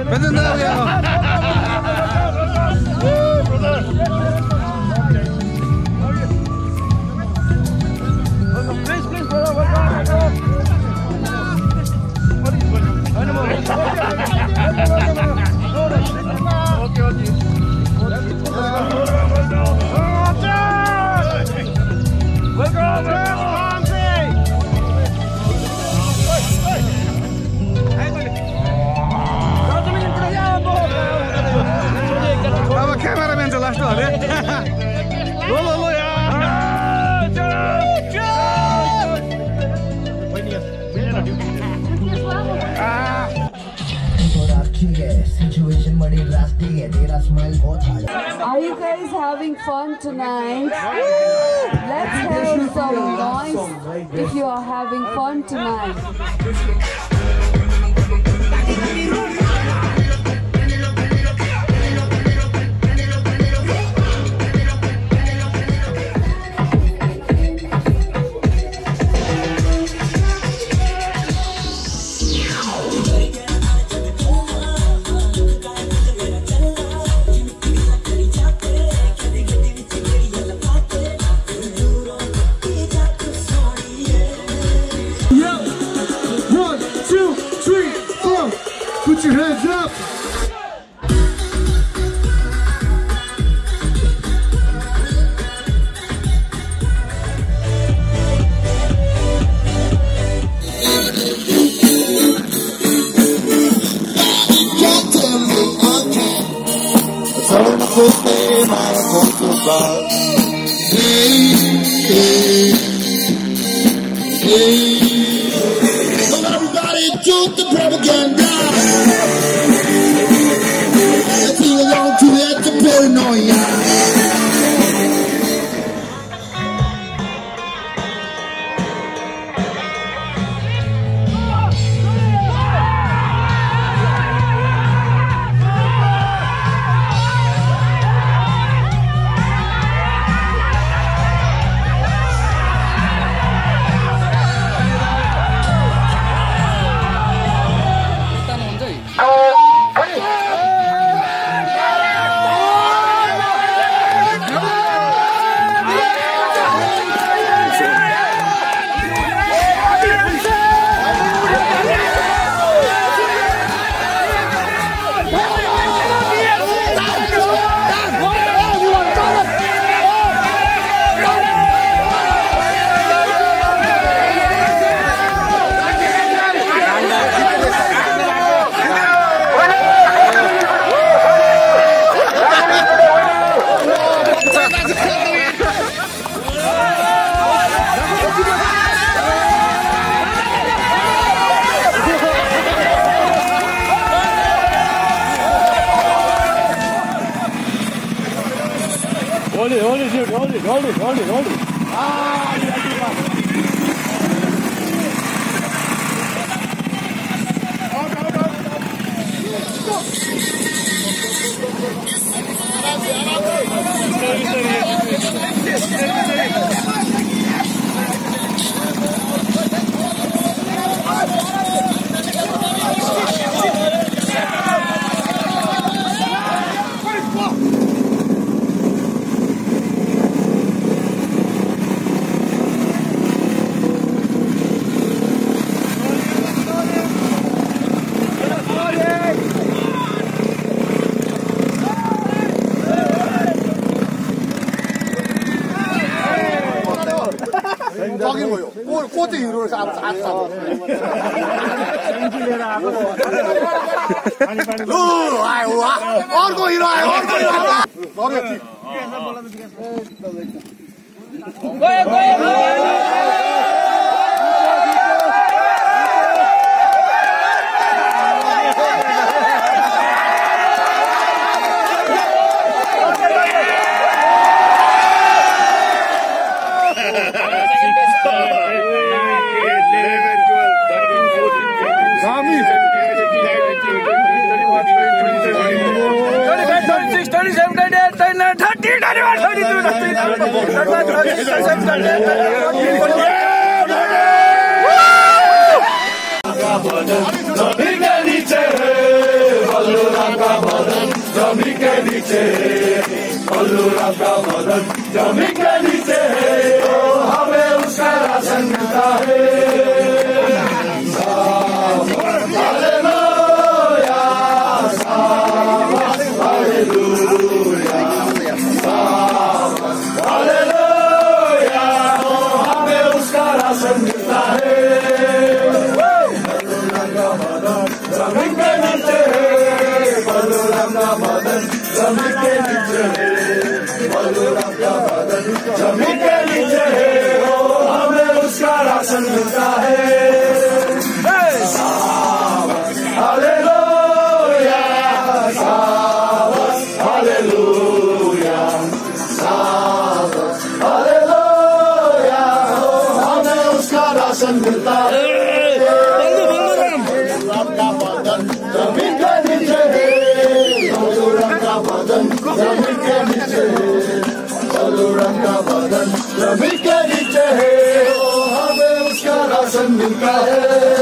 Are you guys having fun tonight? Let's have some noise if you are having fun tonight. Put your hands up! Everybody took the propaganda. Let's sing along to it, the paranoia. Hold it. Ah, 꼬지 이로를 싹 싸고. 생기래라 하고. 아이고, 얼굴 이리 와요, 얼굴 이리 와. 너네 Balram का बदन जमी के नीचे, बलराम का बदन जमी के नीचे है, तो हमें उसका राशन मिलता है। हालेलुया, हालेलुया, हालेलुया, तो हमें उसका राशन मिलता है। बलराम का बदन जमी के नीचे है, बलराम का बदन जमी के नीचे है, बलराम का बदन जमी के नीचे है, तो हमें उसका राशन मिलता है। हालेलुया, हालेलुया, हालेलुया, तो हमें उसका राशन मिलता है। बलराम का बदन जमीन के नीचे है, बलराम का बदन जमीन के नीचे है, बलराम का बदन जमीन के नीचे है, तो हमें उसका राशन मिलता है।